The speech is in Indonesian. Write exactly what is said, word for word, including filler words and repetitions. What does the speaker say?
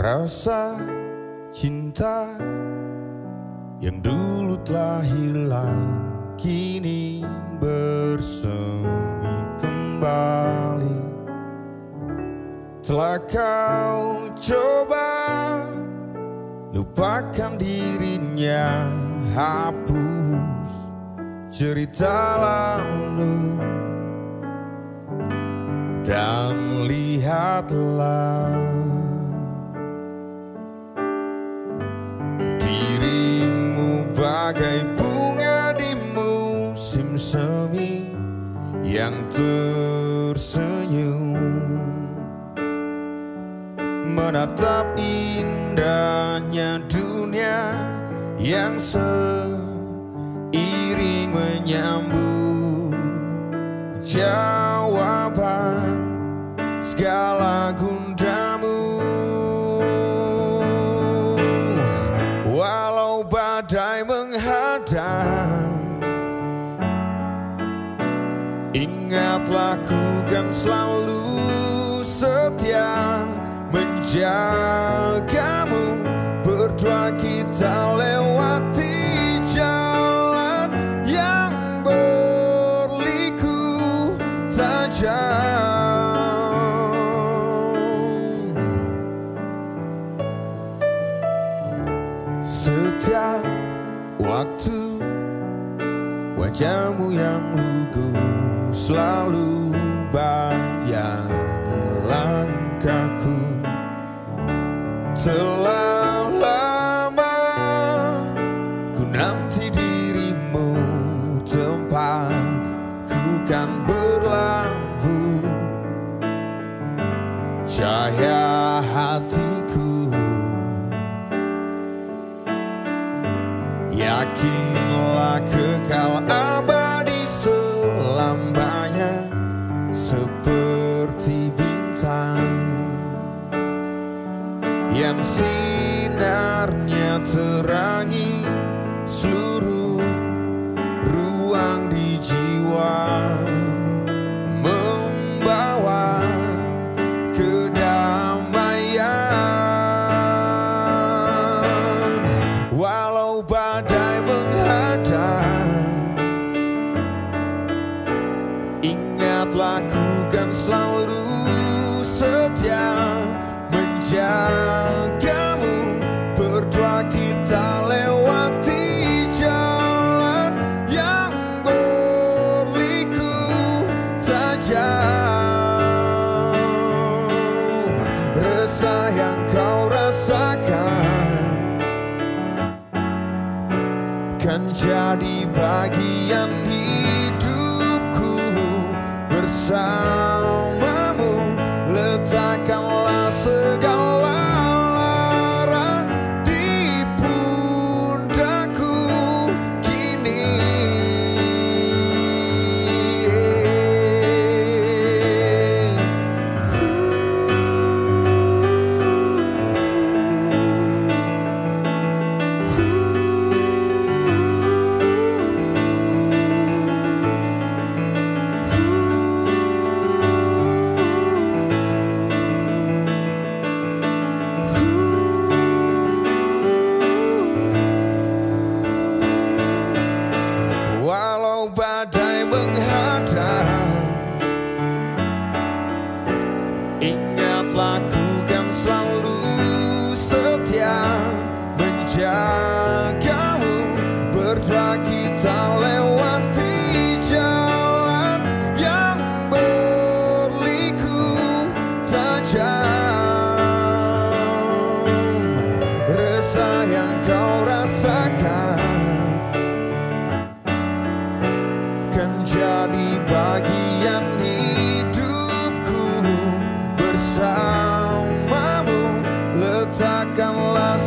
Rasa cinta yang dulu telah hilang kini bersemi kembali. Telah kau coba lupakan dirinya, hapus cerita lalu, dan lihatlah dirimu bagai bunga di musim semi yang tersenyum, menatap indahnya dunia yang seiring menyambut jawaban segala gundamu. Walau badai menghadang, ingatlah ku kan selalu setia menjagamu. Berdua kita lewati jalan yang berliku tajam. Setiap waktu wajahmu yang lugu selalu bayangi langkahku. Telah lama ku nanti dirimu, tempat ku kan berlabuh. Cahaya hatiku, yakinlah kekal abadi selamanya seperti bintang yang sinarnya terangi seluruh ruang di jiwa, membawa kedamaian. Walau badai menghadang, ingatlah ku kan selalu setia menjagamu. Berdua kita lewati jalan yang berliku tajam. Resah yang kau rasakan kan jadi bagian hidupku. Bersamamu letakkanlah segala lara di pundakku kini. Walau badai menghadang, ingatlah ku kan selalu setia menjagamu. Berdua kita lewati jalan yang berliku tajam. Resah yang kau rasakan kan jadi bagian hidupku. Bersamamu letakkanlah